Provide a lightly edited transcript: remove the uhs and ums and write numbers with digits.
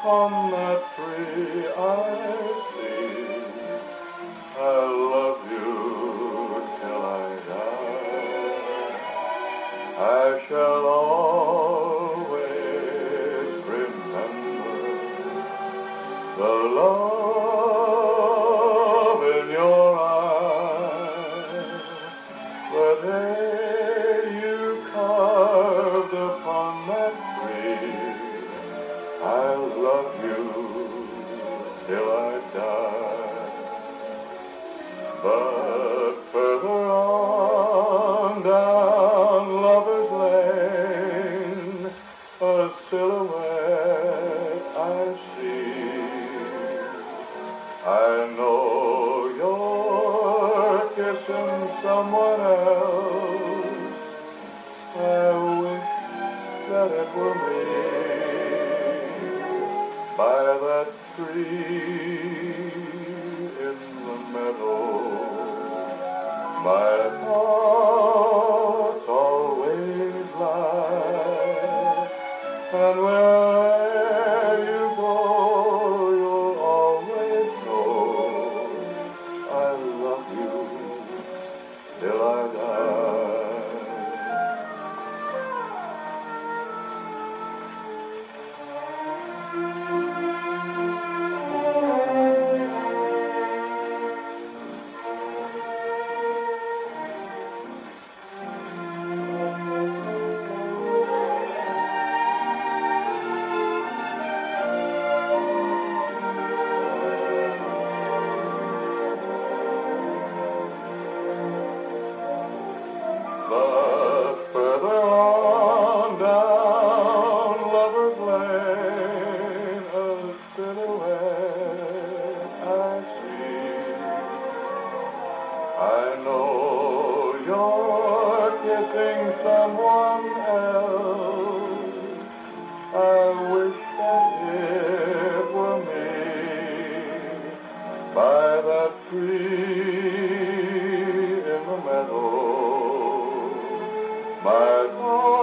upon that tree I see. I'll love you till I die. I shall always remember the love in your eyes, the day you carved upon that tree. I'll love you till I die. But further on down Lover's Lane, a silhouette I see. I know you're kissing someone else. I wish that it were me by that tree in the meadow. My thoughts always lie, and where you go, you'll always know I love you till I die. But further on down Lover's Lane, a silhouette I see. I know you're kissing someone else. I wish that it were me by that tree in the meadow. My